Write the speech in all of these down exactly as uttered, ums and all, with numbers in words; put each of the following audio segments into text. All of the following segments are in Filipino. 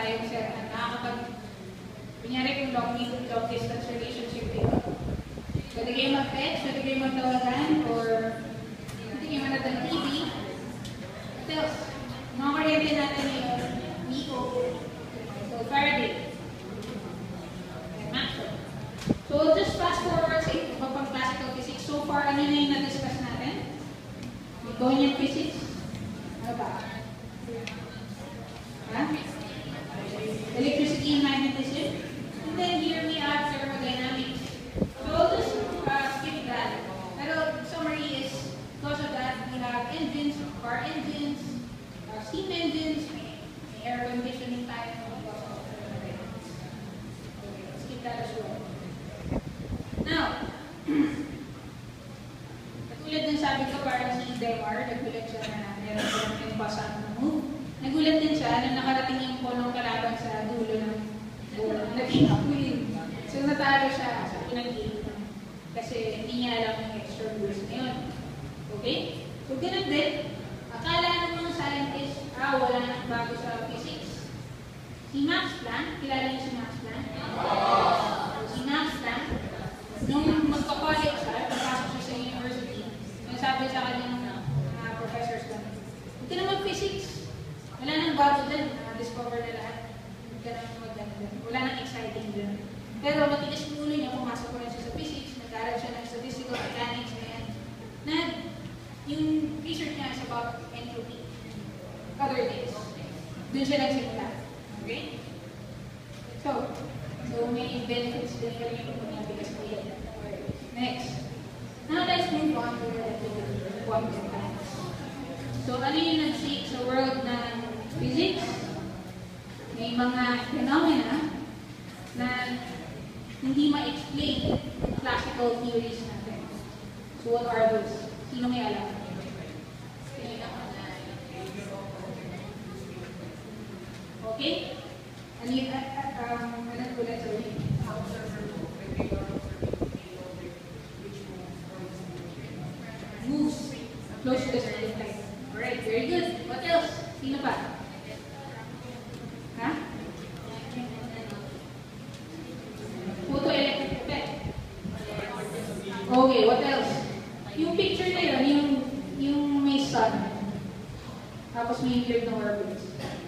tayong set na nakakapag, kunyari kung long, long distance relationship dito. Pwede kayo mag-text, pwede kayo magtawagan, or pwede kayo manat ng T V. What else? Mga kuryente natin yung Miko. So, Faraday. And Maxwell. So, just fast forward sa iba pang classical physics. So far, ano na yung na-discuss natin? Newtonian physics. Ano ba? Ha? Electricity and magnetism. And then here we have thermodynamics. So I'll just uh, skip that. Pero summary is, because of that, we have engines, car engines, uh, steam engines, may, may air conditioning tayo. Okay, skip that as well. Now, katulad ng sabi ko, parang si Demar, nagulat siya na meron siya yung basa ng move. Nagulat din siya na nakarating yung punong kalaban sa dulo ng bola. Nag-win. So natalo siya sa pinag-game kasi hindi niya alam yung extra rules na yun. Okay? So ganun din, akala ng mga scientists, ah, wala nang bago sa physics. Si Max Planck, kilala niyo si Max Planck? So, si Max Planck, nung magka-college siya, pagpasok siya sa university, yung sabi sa kanyang uh, professors doon, hindi na mag-physics. Wala nang bago din, na-discover na lahat. Hindi ka naman maganda. Wala nang exciting din. Pero matigas yung ulo niya, pumasok ko rin siya sa physics, nag-aaral siya ng statistical mechanics, and na yung research niya is about entropy. Other things. Doon siya nagsimula. Okay? So, so may benefits din ka rin yung matigas ko yan. Next. Now let's move on to relativity, quantum mechanics. So, ano yung nag-shake sa world ng physics? May mga phenomena na hindi ma-explain classical theories natin. So, what are those? Sino may alam? Okay? Ano yung, uh, um, ano ulit, sorry? Moves close to the starting time. Alright, very good. What else? Sino pa? Ha? Photoelectric effect. Okay, what else? Yung picture na yun, yung, yung may sun. Tapos may weird na orbits.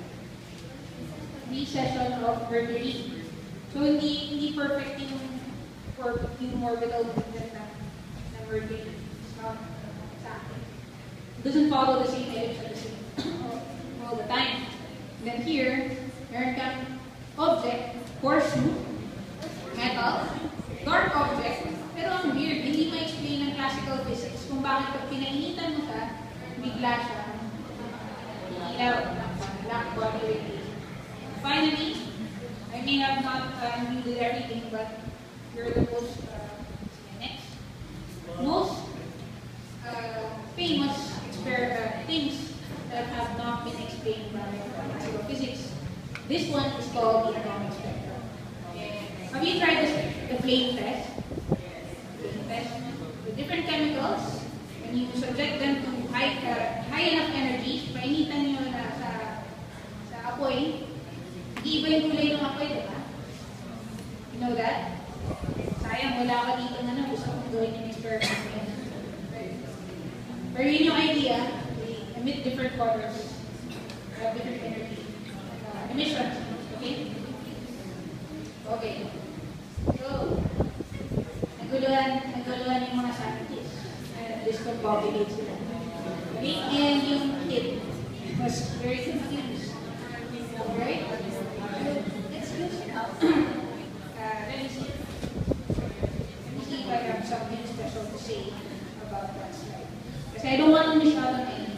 Recession of Mercury. So, hindi hindi perfect yung, yung orbital movement na, na Mercury. So, doesn't follow the same ellipse at the same all the time. Then here, meron kang object, horseshoe, metal, dark object, pero ang weird, hindi ma-explain ng classical physics kung bakit pag pinainitan mo siya, bigla siya, ilaw, black body radiation. Finally, I may have not uh, included everything, but you're the most, uh, next, most uh, famous Uh, things that have not been explained by classical physics. This one is called the atomic spectrum. Have you tried this, the flame test? Flame test. The different chemicals, when you subject them to high, uh, high enough energy, painitan nyo na sa, sa apoy, iba yung kulay ng apoy, diba? You know that? Sayang, wala ka dito na na gusto kong gawin yung experiment. Pero yun yung idea, they emit different colors, have different energy, uh, emissions, okay? Okay. So, naguluhan, naguluhan yung mga scientists. Uh, discombobulate sila. Okay? And yung kid was very confused. Alright? Let's use it now. Uh, let me see. Let me see if I have something special to say about that slide. Kasi I don't want to miss out on anything.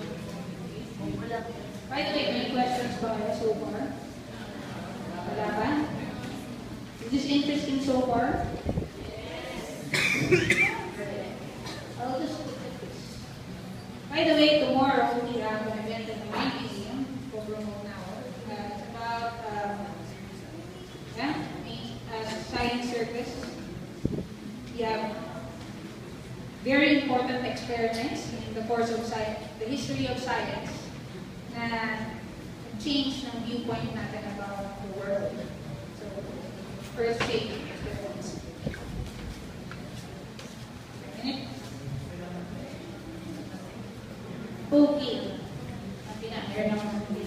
By the way, any questions ba kayo so far? Wala ba? Is this interesting so far? I'll just look at this. By the way, tomorrow we have an event at the Mind Museum for Promote Now. Uh, it's about um, yeah, uh, science circus. We have very important experiments in the course of science, the history of science, na change ng viewpoint natin about the world. So, earth-shaking experience. Okay. Ang pinag-air naman natin